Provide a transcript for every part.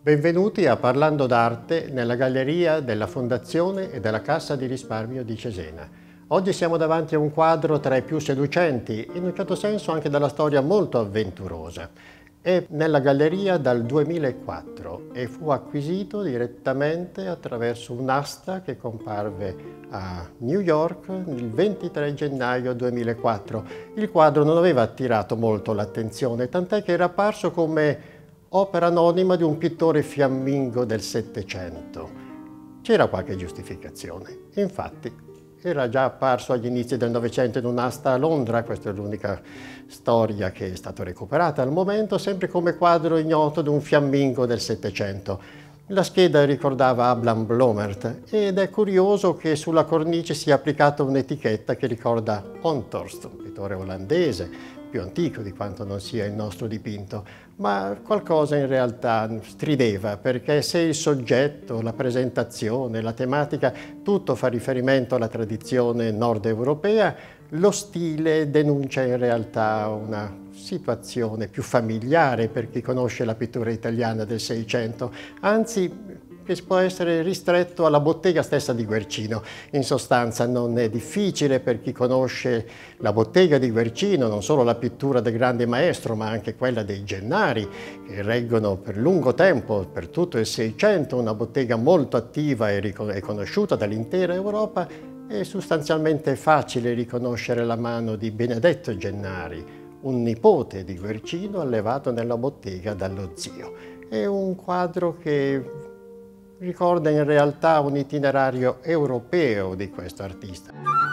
Benvenuti a Parlando d'Arte nella galleria della Fondazione e della Cassa di Risparmio di Cesena. Oggi siamo davanti a un quadro tra i più seducenti, in un certo senso anche dalla storia molto avventurosa. È nella galleria dal 2004 e fu acquisito direttamente attraverso un'asta che comparve a New York il 23 gennaio 2004. Il quadro non aveva attirato molto l'attenzione, tant'è che era apparso come opera anonima di un pittore fiammingo del Settecento. C'era qualche giustificazione. Infatti, era già apparso agli inizi del Novecento in un'asta a Londra, questa è l'unica storia che è stata recuperata al momento, sempre come quadro ignoto di un fiammingo del Settecento. La scheda ricordava Abram Blomert ed è curioso che sulla cornice sia applicata un'etichetta che ricorda Honthorst, un pittore olandese, più antico di quanto non sia il nostro dipinto, ma qualcosa in realtà strideva, perché se il soggetto, la presentazione, la tematica, tutto fa riferimento alla tradizione nord europea, lo stile denuncia in realtà una situazione più familiare per chi conosce la pittura italiana del Seicento, anzi che può essere ristretto alla bottega stessa di Guercino. In sostanza non è difficile per chi conosce la bottega di Guercino, non solo la pittura del grande maestro, ma anche quella dei Gennari, che reggono per lungo tempo, per tutto il Seicento, una bottega molto attiva e conosciuta dall'intera Europa. È sostanzialmente facile riconoscere la mano di Benedetto Gennari, un nipote di Guercino allevato nella bottega dallo zio. È un quadro che ricorda in realtà un itinerario europeo di questo artista.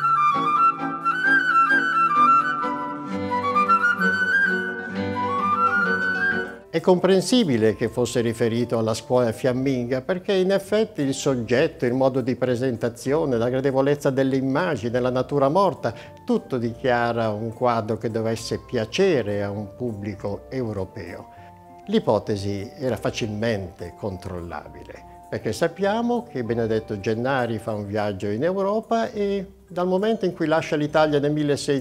È comprensibile che fosse riferito alla scuola fiamminga perché in effetti il soggetto, il modo di presentazione, la gradevolezza delle immagini, la natura morta, tutto dichiara un quadro che dovesse piacere a un pubblico europeo. L'ipotesi era facilmente controllabile, perché sappiamo che Benedetto Gennari fa un viaggio in Europa e dal momento in cui lascia l'Italia nel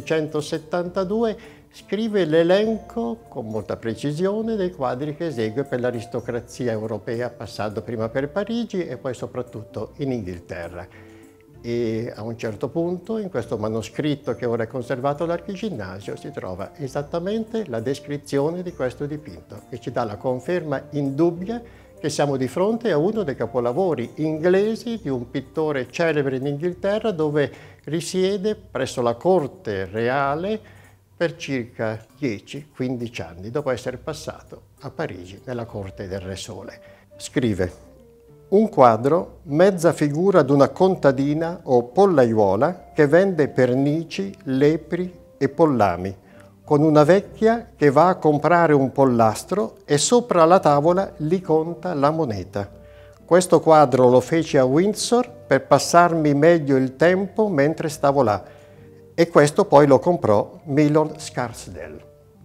1672 scrive l'elenco con molta precisione dei quadri che esegue per l'aristocrazia europea, passando prima per Parigi e poi soprattutto in Inghilterra. E a un certo punto, in questo manoscritto che ora è conservato all'Archiginnasio, si trova esattamente la descrizione di questo dipinto, che ci dà la conferma indubbia che siamo di fronte a uno dei capolavori inglesi di un pittore celebre in Inghilterra, dove risiede presso la corte reale per circa 10-15 anni, dopo essere passato a Parigi nella corte del Re Sole. Scrive: un quadro, mezza figura d'una contadina o pollaiuola che vende pernici, lepri e pollami, con una vecchia che va a comprare un pollastro e sopra la tavola li conta la moneta. Questo quadro lo feci a Windsor per passarmi meglio il tempo mentre stavo là, e questo poi lo comprò Milord Scarsdale.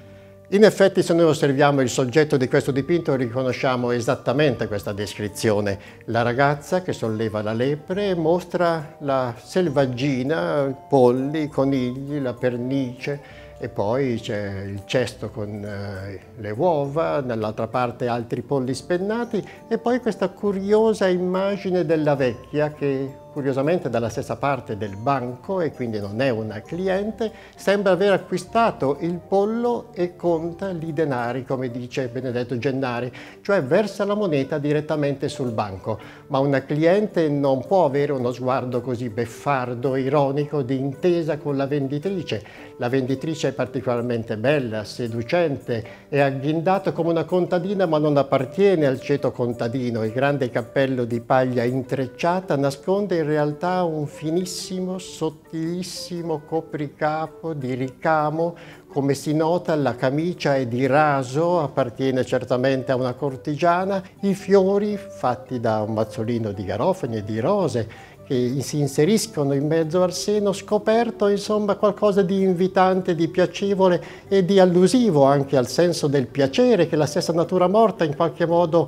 In effetti, se noi osserviamo il soggetto di questo dipinto, riconosciamo esattamente questa descrizione. La ragazza che solleva la lepre mostra la selvaggina, i polli, i conigli, la pernice, e poi c'è il cesto con le uova, dall'altra parte altri polli spennati, e poi questa curiosa immagine della vecchia che curiosamente dalla stessa parte del banco, e quindi non è una cliente, sembra aver acquistato il pollo e conta i denari, come dice Benedetto Gennari, cioè versa la moneta direttamente sul banco. Ma una cliente non può avere uno sguardo così beffardo, ironico, di intesa con la venditrice. La venditrice è particolarmente bella, seducente, è agghindata come una contadina, ma non appartiene al ceto contadino. Il grande cappello di paglia intrecciata nasconde in realtà un finissimo, sottilissimo copricapo di ricamo. Come si nota, la camicia è di raso, appartiene certamente a una cortigiana. I fiori, fatti da un mazzolino di garofani e di rose, che si inseriscono in mezzo al seno scoperto, insomma qualcosa di invitante, di piacevole e di allusivo anche al senso del piacere che la stessa natura morta in qualche modo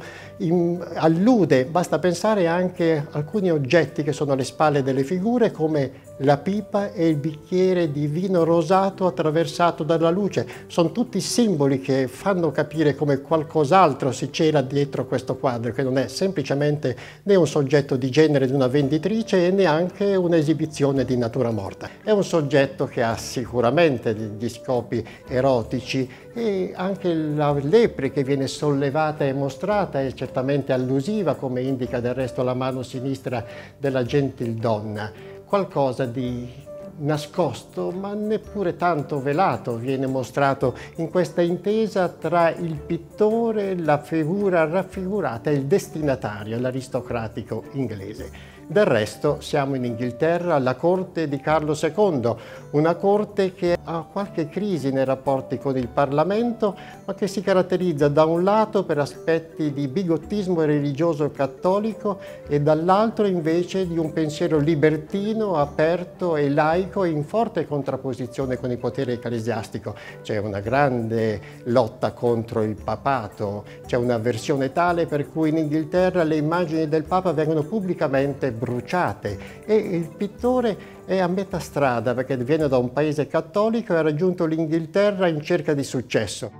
allude. Basta pensare anche a alcuni oggetti che sono alle spalle delle figure, come la pipa e il bicchiere di vino rosato attraversato dalla luce. Sono tutti simboli che fanno capire come qualcos'altro si cela dietro questo quadro, che non è semplicemente né un soggetto di genere di una venditrice e neanche un'esibizione di natura morta. È un soggetto che ha sicuramente degli scopi erotici e anche la lepre che viene sollevata e mostrata è certamente allusiva, come indica del resto la mano sinistra della gentildonna. Qualcosa di nascosto, ma neppure tanto velato, viene mostrato in questa intesa tra il pittore, la figura raffigurata e il destinatario, l'aristocratico inglese. Del resto siamo in Inghilterra, alla corte di Carlo II, una corte che ha qualche crisi nei rapporti con il Parlamento, ma che si caratterizza da un lato per aspetti di bigottismo religioso cattolico e dall'altro invece di un pensiero libertino, aperto e laico in forte contrapposizione con il potere ecclesiastico. C'è una grande lotta contro il papato, c'è un'avversione tale per cui in Inghilterra le immagini del Papa vengono pubblicamente bruciate e il pittore è a metà strada perché viene da un paese cattolico e ha raggiunto l'Inghilterra in cerca di successo.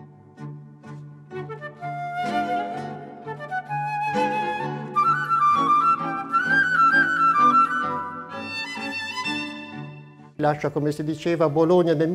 Lascia, come si diceva, Bologna nel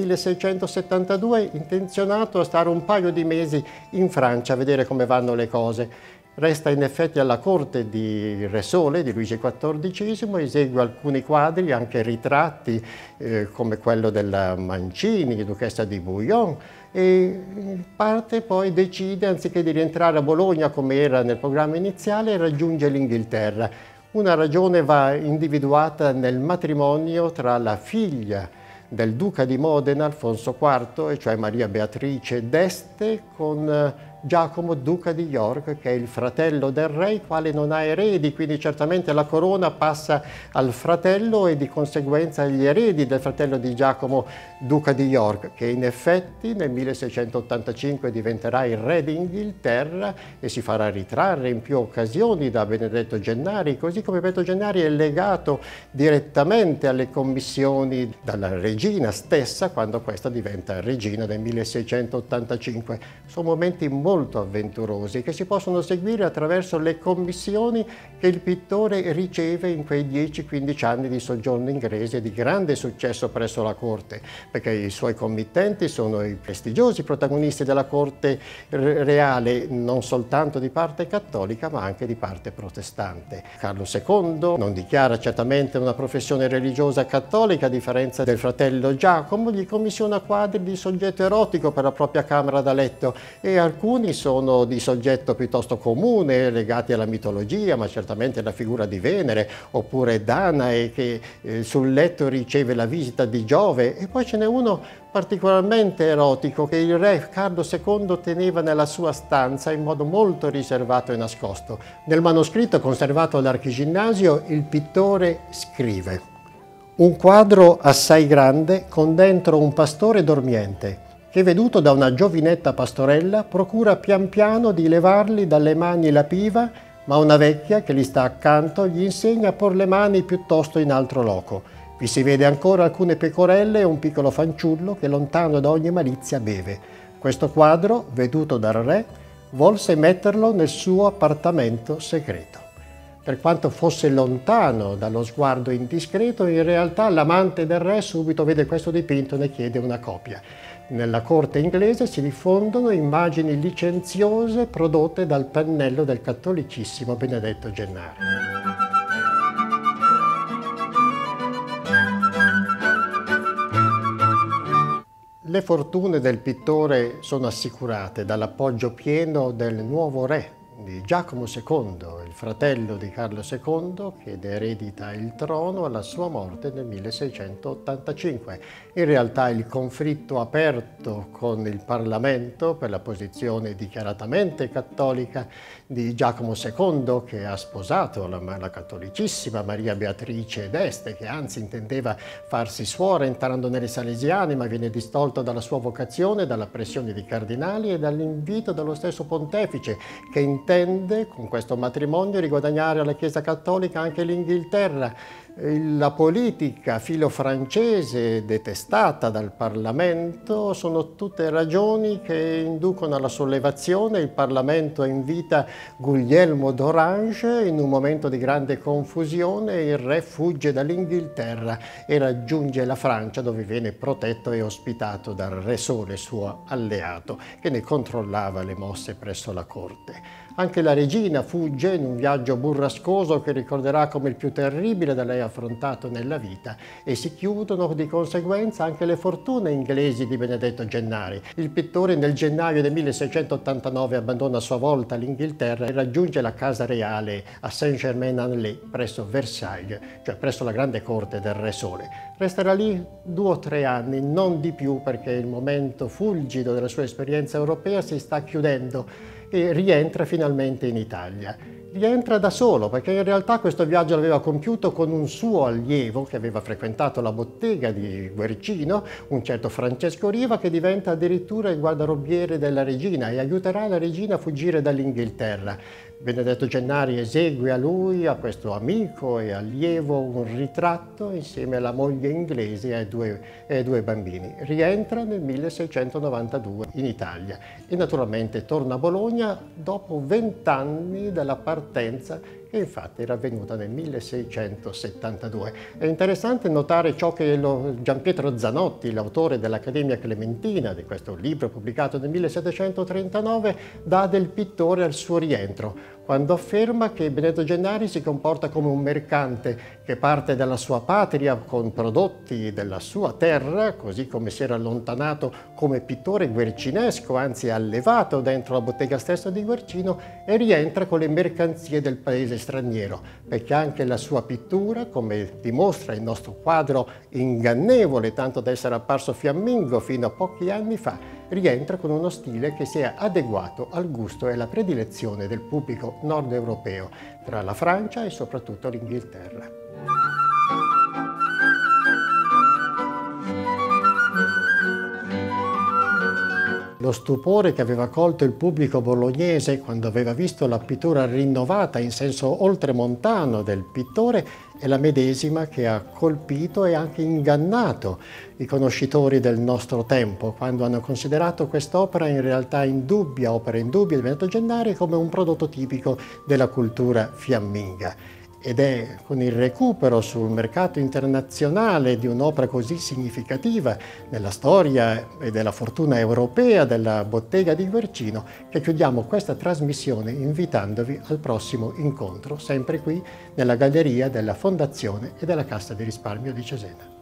1672, intenzionato a stare un paio di mesi in Francia a vedere come vanno le cose. Resta in effetti alla corte di Re Sole, di Luigi XIV, esegue alcuni quadri, anche ritratti come quello della Mancini, duchessa di Bouillon, e parte poi decide, anziché di rientrare a Bologna come era nel programma iniziale, raggiunge l'Inghilterra. Una ragione va individuata nel matrimonio tra la figlia del duca di Modena, Alfonso IV, e cioè Maria Beatrice d'Este, con Giacomo, duca di York, che è il fratello del re, il quale non ha eredi, quindi certamente la corona passa al fratello e di conseguenza agli eredi del fratello di Giacomo, duca di York, che in effetti nel 1685 diventerà il re d'Inghilterra e si farà ritrarre in più occasioni da Benedetto Gennari, così come Benedetto Gennari è legato direttamente alle commissioni dalla regina stessa quando questa diventa regina nel 1685. Sono momenti molto avventurosi che si possono seguire attraverso le commissioni che il pittore riceve in quei 10-15 anni di soggiorno inglese di grande successo presso la corte, perché i suoi committenti sono i prestigiosi protagonisti della corte reale, non soltanto di parte cattolica ma anche di parte protestante. Carlo II non dichiara certamente una professione religiosa cattolica, a differenza del fratello Giacomo, gli commissiona quadri di soggetto erotico per la propria camera da letto e alcuni sono di soggetto piuttosto comune, legati alla mitologia, ma certamente la figura di Venere, oppure Danae che sul letto riceve la visita di Giove, e poi ce n'è uno particolarmente erotico che il re Carlo II teneva nella sua stanza in modo molto riservato e nascosto. Nel manoscritto conservato all'Archiginnasio il pittore scrive: un quadro assai grande con dentro un pastore dormiente, che veduto da una giovinetta pastorella procura pian piano di levargli dalle mani la piva, ma una vecchia che gli sta accanto gli insegna a por le mani piuttosto in altro loco. Vi si vede ancora alcune pecorelle e un piccolo fanciullo che lontano da ogni malizia beve. Questo quadro, veduto dal re, volse metterlo nel suo appartamento segreto. Per quanto fosse lontano dallo sguardo indiscreto, in realtà l'amante del re subito vede questo dipinto e ne chiede una copia. Nella corte inglese si diffondono immagini licenziose prodotte dal pennello del cattolicissimo Benedetto Gennari. Le fortune del pittore sono assicurate dall'appoggio pieno del nuovo re, di Giacomo II, il fratello di Carlo II, che eredita il trono alla sua morte nel 1685. In realtà il conflitto aperto con il Parlamento per la posizione dichiaratamente cattolica di Giacomo II, che ha sposato la cattolicissima Maria Beatrice d'Este, che anzi intendeva farsi suora entrando nelle Salesiane, ma viene distolto dalla sua vocazione, dalla pressione di cardinali e dall'invito dello stesso pontefice, che intende con questo matrimonio riguadagnare alla Chiesa Cattolica anche l'Inghilterra. La politica filo-francese detestata dal Parlamento sono tutte ragioni che inducono alla sollevazione. Il Parlamento invita Guglielmo d'Orange, in un momento di grande confusione il re fugge dall'Inghilterra e raggiunge la Francia, dove viene protetto e ospitato dal Re Sole, suo alleato, che ne controllava le mosse presso la corte. Anche la regina fugge in un viaggio burrascoso che ricorderà come il più terribile da lei affrontato nella vita, e si chiudono di conseguenza anche le fortune inglesi di Benedetto Gennari. Il pittore nel gennaio del 1689 abbandona a sua volta l'Inghilterra e raggiunge la casa reale a Saint-Germain-en-Laye, presso Versailles, cioè presso la grande corte del Re Sole. Resterà lì 2 o 3 anni, non di più, perché il momento fulgido della sua esperienza europea si sta chiudendo e rientra finalmente in Italia. Rientra da solo, perché in realtà questo viaggio l'aveva compiuto con un suo allievo che aveva frequentato la bottega di Guercino, un certo Francesco Riva, che diventa addirittura il guardarobiere della regina e aiuterà la regina a fuggire dall'Inghilterra. Benedetto Gennari esegue a lui, a questo amico e allievo, un ritratto insieme alla moglie inglese e ai due bambini. Rientra nel 1692 in Italia e naturalmente torna a Bologna dopo 20 anni dalla partenza, che infatti era avvenuta nel 1672. È interessante notare ciò che Giampietro Zanotti, l'autore dell'Accademia Clementina, di questo libro pubblicato nel 1739, dà del pittore al suo rientro, quando afferma che Benedetto Gennari si comporta come un mercante che parte dalla sua patria con prodotti della sua terra, così come si era allontanato come pittore guercinesco, anzi allevato dentro la bottega stessa di Guercino, e rientra con le mercanzie del paese straniero, perché anche la sua pittura, come dimostra il nostro quadro ingannevole, tanto da essere apparso fiammingo fino a pochi anni fa, rientra con uno stile che si è adeguato al gusto e alla predilezione del pubblico nord europeo, tra la Francia e soprattutto l'Inghilterra. Lo stupore che aveva colto il pubblico bolognese quando aveva visto la pittura rinnovata in senso oltremontano del pittore è la medesima che ha colpito e anche ingannato i conoscitori del nostro tempo, quando hanno considerato quest'opera in realtà indubbia, opera indubbia di Benedetto Gennari, come un prodotto tipico della cultura fiamminga. Ed è con il recupero sul mercato internazionale di un'opera così significativa nella storia e della fortuna europea della bottega di Guercino che chiudiamo questa trasmissione invitandovi al prossimo incontro, sempre qui nella galleria della Fondazione e della Cassa di Risparmio di Cesena.